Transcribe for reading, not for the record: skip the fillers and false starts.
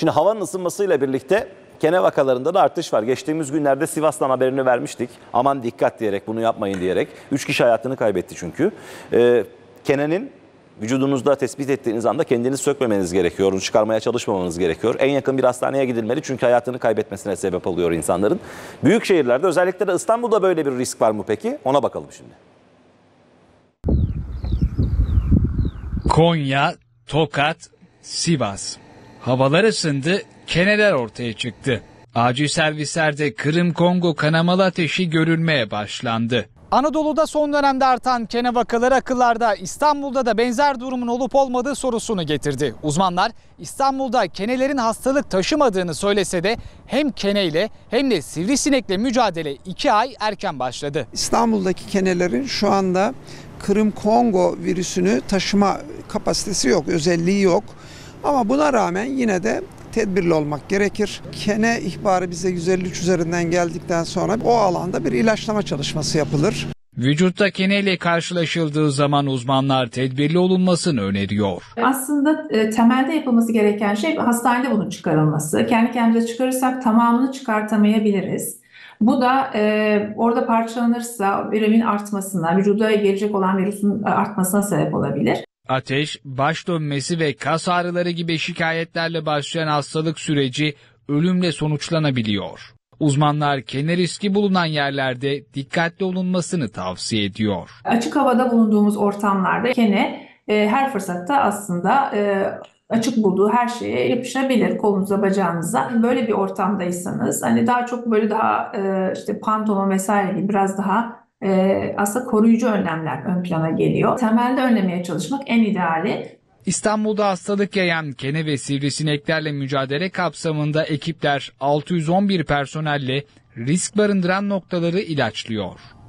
Şimdi havanın ısınmasıyla birlikte kene vakalarında da artış var. Geçtiğimiz günlerde Sivas'tan haberini vermiştik. Aman dikkat diyerek, bunu yapmayın diyerek. 3 kişi hayatını kaybetti çünkü. Kenenin vücudunuzda tespit ettiğiniz anda kendiniz sökmemeniz gerekiyor. Onu çıkarmaya çalışmamanız gerekiyor. En yakın bir hastaneye gidilmeli çünkü hayatını kaybetmesine sebep oluyor insanların. Büyük şehirlerde, özellikle de İstanbul'da böyle bir risk var mı peki? Ona bakalım şimdi. Konya, Tokat, Sivas. Havalar ısındı, keneler ortaya çıktı. Acil servislerde Kırım-Kongo kanamalı ateşi görülmeye başlandı. Anadolu'da son dönemde artan kene vakaları akıllarda, İstanbul'da da benzer durumun olup olmadığı sorusunu getirdi. Uzmanlar İstanbul'da kenelerin hastalık taşımadığını söylese de hem keneyle hem de sivrisinekle mücadele 2 ay erken başladı. İstanbul'daki kenelerin şu anda Kırım-Kongo virüsünü taşıma kapasitesi yok, özelliği yok. Ama buna rağmen yine de tedbirli olmak gerekir. Kene ihbarı bize 153 üzerinden geldikten sonra o alanda bir ilaçlama çalışması yapılır. Vücutta keneyle karşılaşıldığı zaman uzmanlar tedbirli olunmasını öneriyor. Aslında temelde yapılması gereken şey hastanede bunun çıkarılması. Kendi kendimize çıkarırsak tamamını çıkartamayabiliriz. Bu da orada parçalanırsa virusun artmasına, vücuda gelecek olan virüsün artmasına sebep olabilir. Ateş, baş dönmesi ve kas ağrıları gibi şikayetlerle başlayan hastalık süreci ölümle sonuçlanabiliyor. Uzmanlar kene riski bulunan yerlerde dikkatli olunmasını tavsiye ediyor. Açık havada bulunduğumuz ortamlarda kene her fırsatta aslında açık bulduğu her şeye yapışabilir, kolunuza, bacağınıza. Böyle bir ortamdaysanız hani daha çok böyle daha işte pantolon vesaire gibi biraz daha aslında koruyucu önlemler ön plana geliyor. Temelde önlemeye çalışmak en ideali. İstanbul'da hastalık yayan kene ve sivrisineklerle mücadele kapsamında ekipler 611 personelle risk barındıran noktaları ilaçlıyor.